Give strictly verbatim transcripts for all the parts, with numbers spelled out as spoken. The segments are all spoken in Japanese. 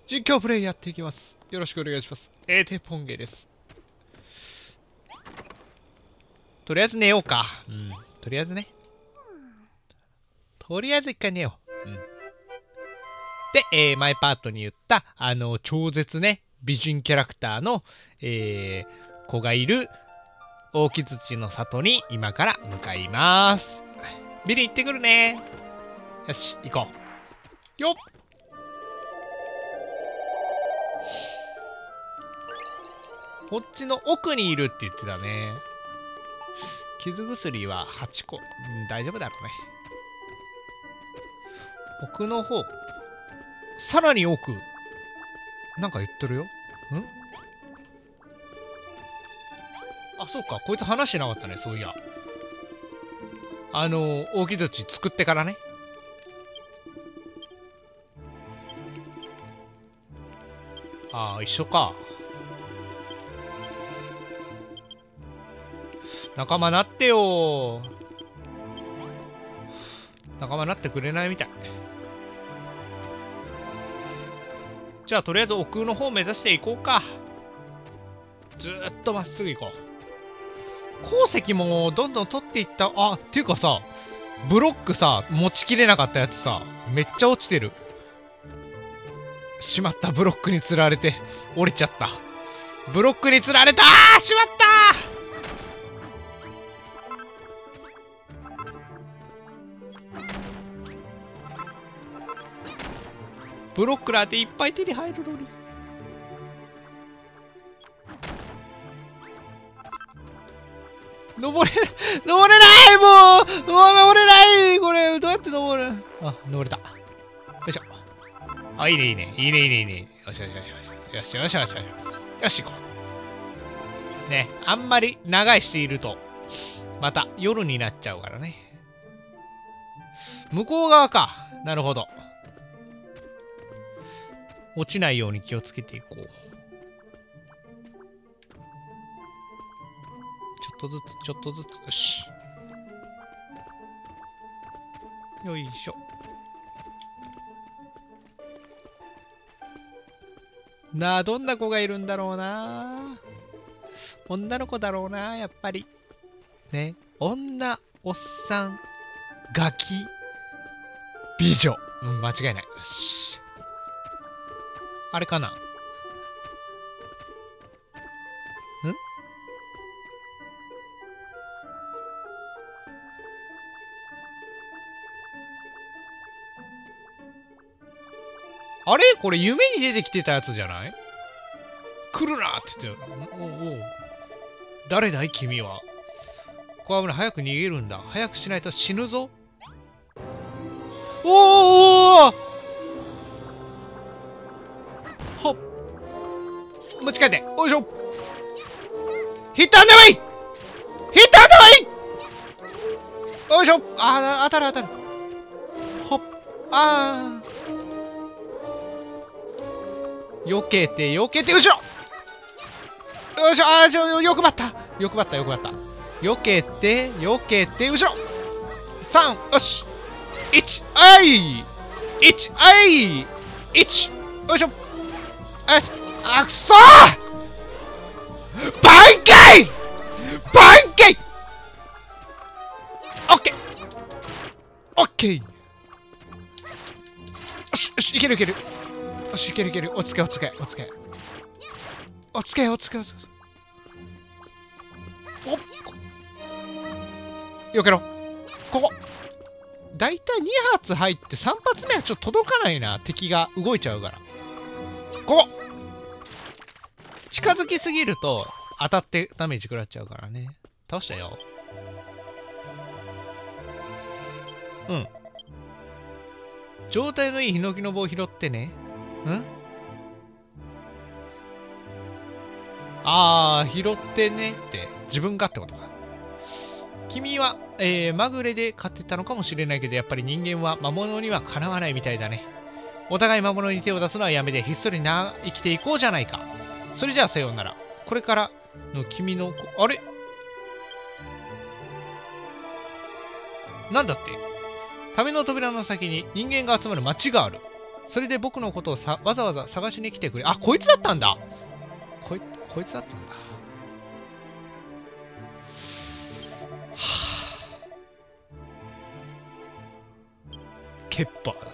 実況プレイやっていきます。よろしくお願いします。エーテポンゲです。とりあえず寝ようか。うん。とりあえずね。とりあえず一回寝よう。うん。で、えー、前パートに言った、あの、超絶ね、美人キャラクターの、えー、子がいる、大木槌の里に今から向かいます。ビリ行ってくるね。よし、行こう。よっ。こっちの奥にいるって言ってたね。傷薬ははちこ。うん、大丈夫だろうね。奥の方。さらに奥。なんか言っとるよ。んあ、そうか。こいつ話してなかったね。そういや。あのー、大木槌作ってからね。ああ、一緒か。仲間なってよ。仲間なってくれないみたい。じゃあとりあえず奥の方目指していこうか。ずーっとまっすぐ行こう。鉱石もどんどん取っていった。あ、っていうかさ、ブロックさ、持ちきれなかったやつさ、めっちゃ落ちてる。しまった。ブロックに釣られて折れちゃった。ブロックに釣られたー。しまったー。ブロックラーっていっぱい手に入るのに。登れ、登れないもうもう登れないこれ、どうやって登る。あ、登れた。よいしょ。あ、いいね、いいね。いいね、いいね、いいね。よしよしよしよし。よしよしよしよし。よし、行こう。ね、あんまり長いしていると、また夜になっちゃうからね。向こう側か。なるほど。落ちないように気をつけていこう。ちょっとずつ、ちょっとずつ。よし。よいしょ。なあ、どんな子がいるんだろうな。女の子だろうな、やっぱり。ね。女、おっさん、ガキ、美女。うん、間違いない。よし。あれかな？ん？あれこれ夢に出てきてたやつじゃない？来るなって言ってたよ。おうおう。誰だい君は。これ危ない。早く逃げるんだ。早くしないと死ぬぞ。おおほっ。持ち帰って。おいしょ。ヒットアンダーウェイヒットアンダーウェイよいしょ。あー、当たる当たる。ほっ。あー。避けて、避けて、後ろよいしょ。あー、ちょ、欲張った。欲張った、欲張った。避けて、避けて、後ろさん、よしいち、あいいち、あいいち、よいしょ。あ、あ、くそーパンケイパンケイオッケーオッケーよしよし、いけるいける。よし、いけるいける。おつけおつけおつけおつけおつけおつけおっよけろ。ここだいたいに発入ってさん発目はちょっと届かないな。敵が動いちゃうから。ここ近づきすぎると当たってダメージ食らっちゃうからね。倒したよ。うん。状態のいいヒノキの棒を拾ってね。んあー、拾ってねって自分がってことか。君は、えー、まぐれで勝ってたのかもしれないけど、やっぱり人間は魔物にはかなわないみたいだね。お互い魔物に手を出すのはやめて、ひっそりな生きていこうじゃないか。それじゃあさようなら。これからの君のあれなんだって？壁の扉の先に人間が集まる町がある。 それで僕のことをさわざわざ探しに来てくれ。あ、こいつだったんだ。こいこいつだったんだ。はあ、ケッパーだね。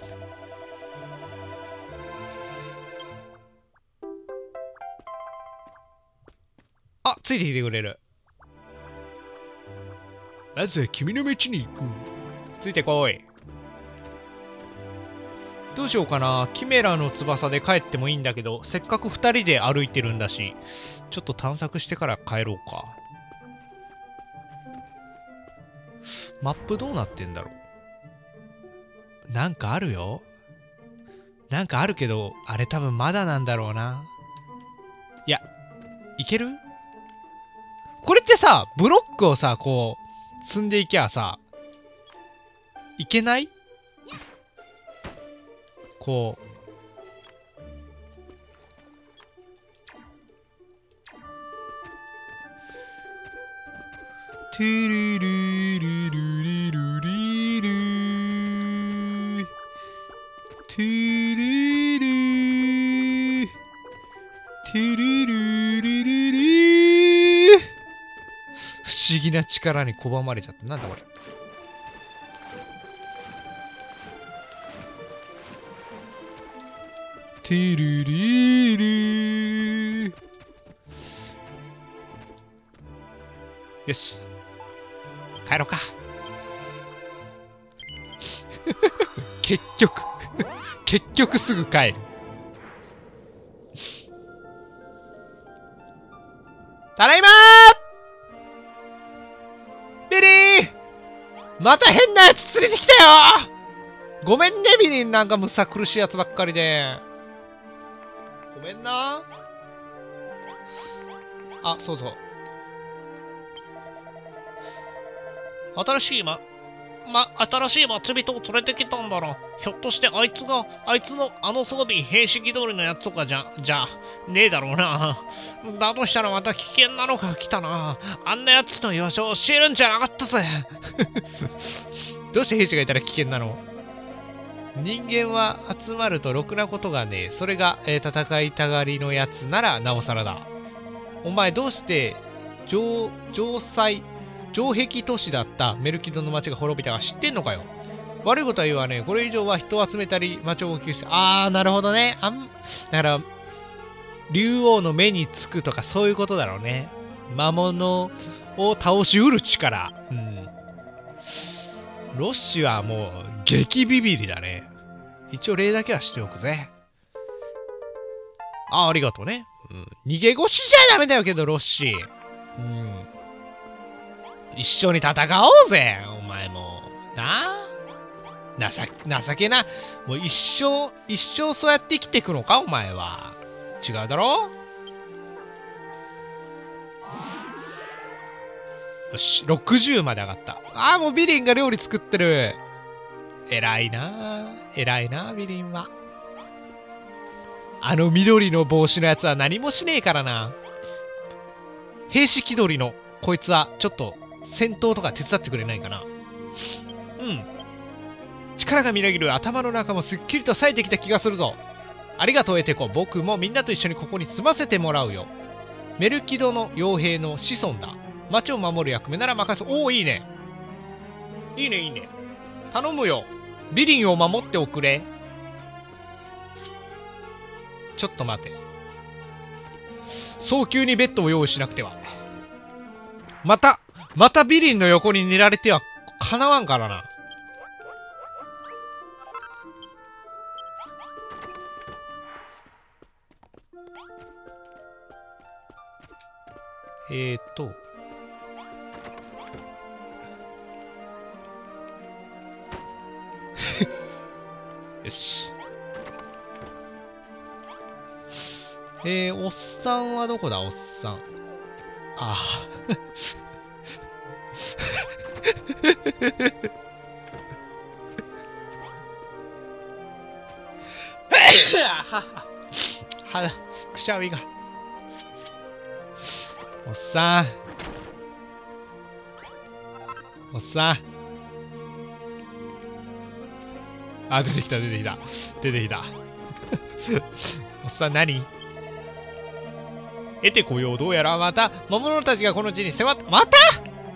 あ、ついてきてくれる。まずは君の道に行く。ついてこい。どうしようかな。キメラの翼で帰ってもいいんだけど、せっかくふたりで歩いてるんだし、ちょっと探索してから帰ろうか。マップどうなってんだろう。なんかあるよ。なんかあるけど、あれ多分まだなんだろうな。いや、いける？これってさ、ブロックをさ、こう、積んでいきゃさ、いけない？こう。トゥルルルルルルルルトゥルルトゥルルルルル不思議な力に拒まれちゃった。なんだこれ。トゥルルルよし。帰ろうか。結局結局すぐ帰る。ただいまービリー、また変なやつ連れてきたよ。ごめんねビリー、なんかむさ苦しいやつばっかりで。ごめんな。あ、そうそう。新しいま、ま、新しい町人を連れてきたんだろ。ひょっとしてあいつが、あいつのあの装備、兵式通りのやつとかじゃ、じゃ、ねえだろうな。だとしたらまた危険なのが来たな。あんなやつの居場所を教えるんじゃなかったぜ。どうして兵士がいたら危険なの？人間は集まるとろくなことがねえ。それが、えー、戦いたがりのやつならなおさらだ。お前どうして城城塞城壁都市だったメルキドの町が滅びたか知ってんのかよ。悪いことは言わねえ。これ以上は人を集めたり町を補給して。あー、なるほどね。あんだから竜王の目につくとかそういうことだろうね。魔物を倒しうる力。うん。ロッシはもう激ビビリだね。一応例だけはしておくぜ。あ、ありがとうね。うん、逃げ腰じゃダメだよけど、ロッシー。うん。一緒に戦おうぜ、お前も。なあ、情、情けな。もう一生、一生そうやって生きていくのか、お前は。違うだろ？よし、ろくじゅうまで上がった。ああ、もうビリンが料理作ってる。偉いなあ。偉いなあ、ビリンは。あの緑の帽子のやつは何もしねえからな。兵士気取りのこいつはちょっと戦闘とか手伝ってくれないかな。うん。力がみなぎる頭の中もすっきりと冴えてきた気がするぞ。ありがとうエテコ。僕もみんなと一緒にここに住ませてもらうよ。メルキドの傭兵の子孫だ。町を守る役目なら任せ。おお、いいね。いいねいいね。頼むよ。ビリンを守っておくれ。ちょっと待て。早急にベッドを用意しなくては。またまたビリンの横に寝られてはかなわんからな。えーとよし。えー、おっさんはどこだ、おっさん。ああ。はだ、くしゃみが。おっさん。おっさん。あ、出てきた、出てきた。出てきた。 おっさん何？得てこよう。どうやらまた魔物たちがこの地に迫って、また？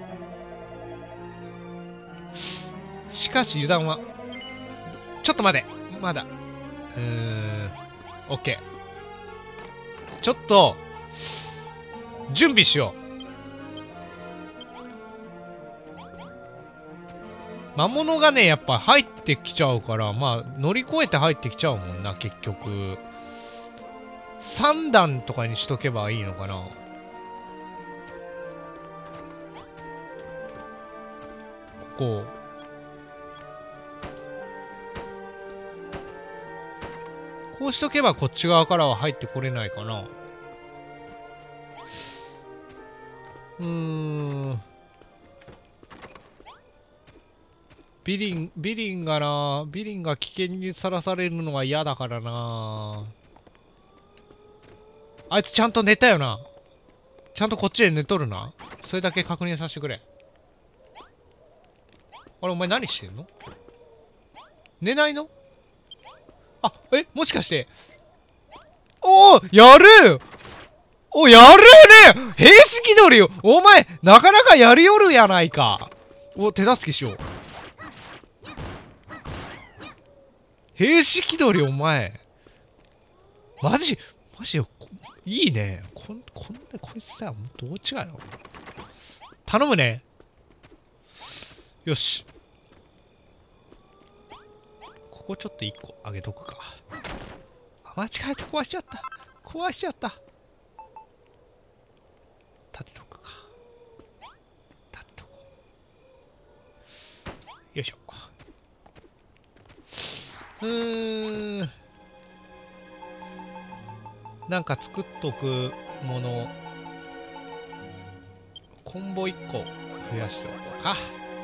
しかし油断は。ちょっと待て。まだ。うーん。オッケー。ちょっと、準備しよう。魔物がね、やっぱ入ってきちゃうから、まあ、乗り越えて入ってきちゃうもんな、結局。さん段とかにしとけばいいのかな。ここ。こうしとけばこっち側からは入ってこれないかな。うーん。ビリン、ビリンがな、ビリンが危険にさらされるのは嫌だからな。あいつちゃんと寝たよな。ちゃんとこっちで寝とるな。それだけ確認させてくれ。あれ、お前何してんの？寝ないの？あ、え、もしかして。おお、やる！お、やるね！兵士気取りよ！お前、なかなかやりよるやないか。お、手助けしよう。兵士気取り、お前。マジ、マジよ。いいね。こん、こんな、こいつさ、もうどう違うの？頼むね。よし。ここちょっと一個あげとくか。あ、間違えて壊しちゃった。壊しちゃった。立てとくか。立てとこう。よいしょ。うーん。なんか作っとくもの。コンボいっこ増やしておこうか。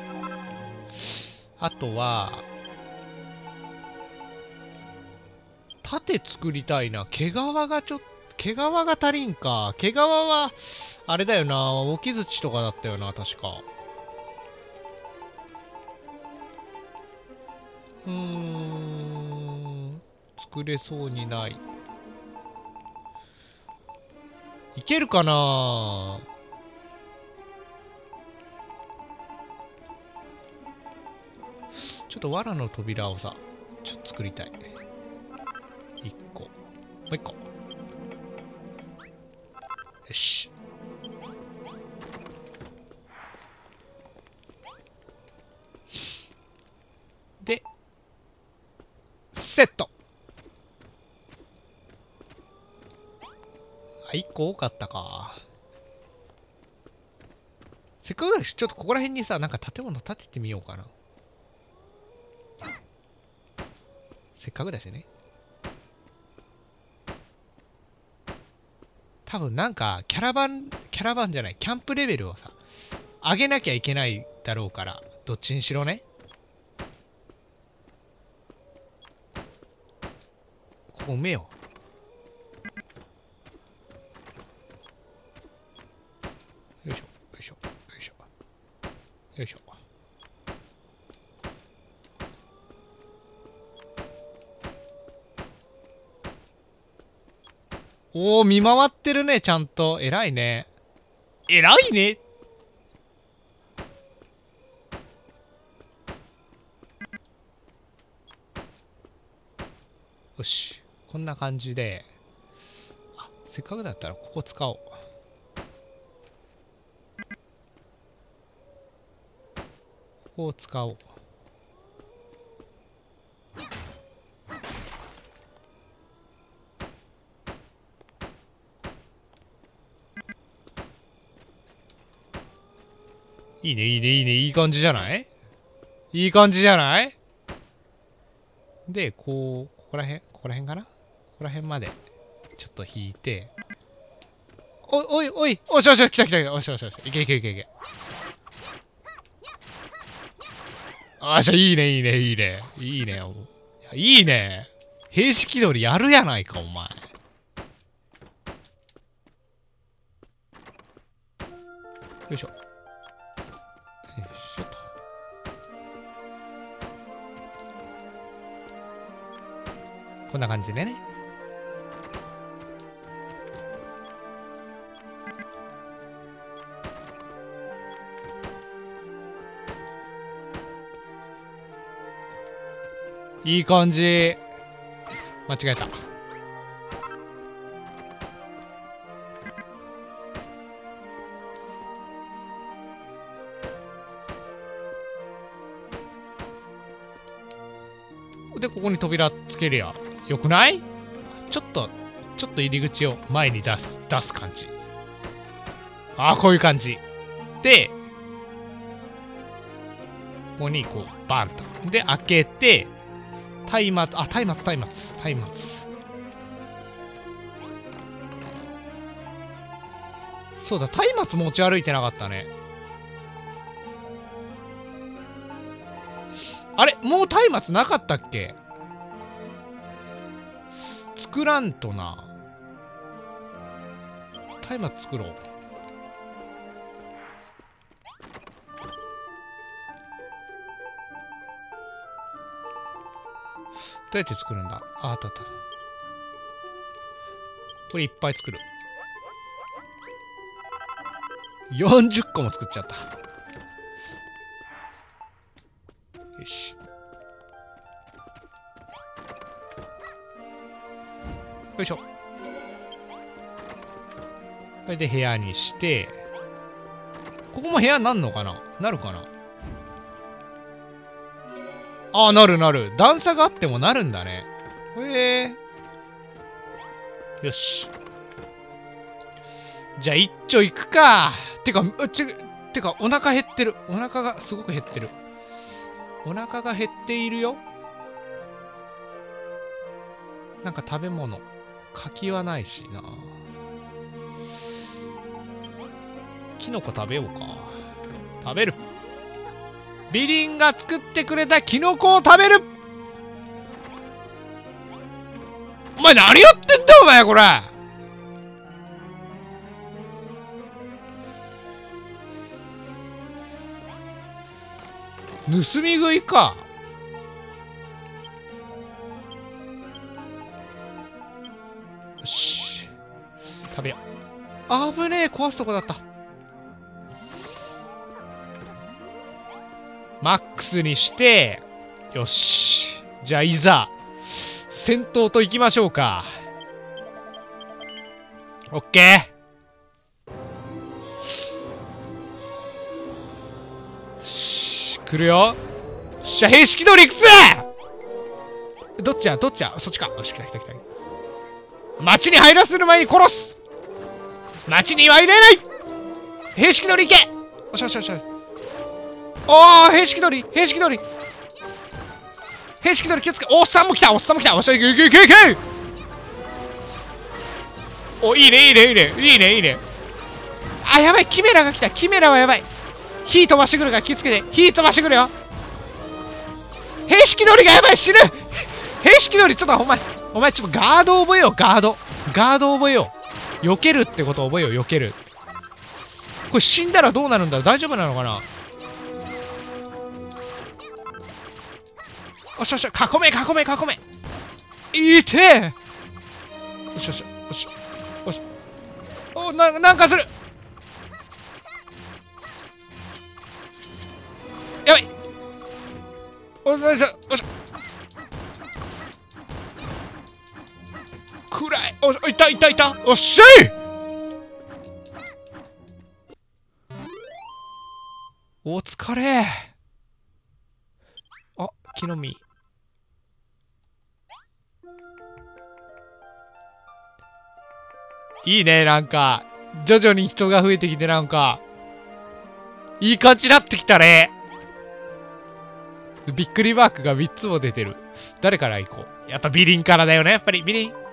あとは、盾作りたいな。毛皮がちょっと、毛皮が足りんか。毛皮は、あれだよな。オキズチとかだったよな、確か。うーん。作れそうにない。いけるかな。ちょっと藁の扉をさ、ちょっと作りたい。一個。もう一個。よし。で、セット。あ、一個多かったか。せっかくだし、ちょっとここら辺にさ、なんか建物建ててみようかな。せっかくだしね。多分なんか、キャラバン、キャラバンじゃない、キャンプレベルをさ、上げなきゃいけないだろうから、どっちにしろね。ここ埋めよう。よいしょ、よいしょ、よいしょ。よいしょ。おー、見回ってるね、ちゃんと。偉いね。偉いね。よし。こんな感じで。あ、せっかくだったらここ使おう。ここを使おう。いいね、いいね、いいね、いい感じじゃない？いい感じじゃない？で、こう、ここら辺、ここら辺かな？ここら辺まで、ちょっと引いて。おい、おい、おい、おしおしおし、来た来た来た、おしおしおし、いけいけいけいけ。あーしゃ、いいね、いいね、いいね。いいね。いいね。兵士気取りやるやないか、お前。よいしょ。よいしょと。ここんな感じでね。いい感じ。間違えた。で、ここに扉つけりゃよくない？ちょっと、ちょっと入り口を前に出す、出す感じ。ああ、こういう感じ。で、ここにこう、バンと。で、開けて、松明、あ、松明、松明、松明。そうだ、松明持ち歩いてなかったね。あれ、もう松明なかったっけ？作らんとな。松明作ろう。どうやって作るんだ？あ、あったあった。これいっぱい作る。よんじゅっこも作っちゃった。よし。よいしょ。これで部屋にして、ここも部屋になるのかな？なるかな？ああ、なるなる。段差があってもなるんだね。へえ。よし。じゃあ一丁いくか。てか、て、てか、お腹減ってる。お腹がすごく減ってる。お腹が減っているよ。なんか食べ物。柿はないしな。キノコ食べようか。食べる。ビリンが作ってくれたキノコを食べる。お前何やってんだお前これ。盗み食いか。よし。食べよう。あぶねえ、壊すとこだった。マックスにして、よし。じゃあいざ、戦闘と行きましょうか。オッケー。来るよ。よっしゃ、兵式通りいくつ？どっちやどっちやそっちか。よし、来た来た来た。町に入らせる前に殺す。町には入れない。兵式通り行け。よしよしよしよし。おー、兵式通り兵式通り兵式通り気をつけ。おっさんも来たおっさんも来た。おっしゃ、いけいけいけいけ。お、いいねいいねいいねいいねいいね。あ、やばい、キメラが来た。キメラはやばい。火飛ばしてくるから気をつけて。火飛ばしてくるよ。兵式通りがやばい、死ぬ。兵式通りちょっとお前お前ちょっとガード覚えよう。ガードガード覚えよう。避けるってことを覚えよう。避ける。これ死んだらどうなるんだろう。大丈夫なのかな。おっしゃおっしゃ、囲め囲め囲め。いてえ。おっしゃおっしゃおっしゃおっしゃ。お、な、なんかする。やばい。おっしゃおっしゃおっしゃ。暗い。おっしゃ、いたいたいた。おっしゃい。お疲れ。あ、木の実。いいね、なんか徐々に人が増えてきて、なんかいい感じになってきたね。びっくりマークがみっつも出てる。誰から行こう。やっぱビリンからだよね。やっぱりビリン。